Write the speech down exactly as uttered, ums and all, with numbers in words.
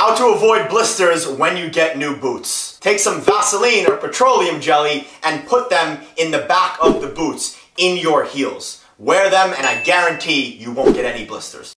How to avoid blisters when you get new boots. Take some Vaseline or petroleum jelly and put them in the back of the boots, in your heels. Wear them and I guarantee you won't get any blisters.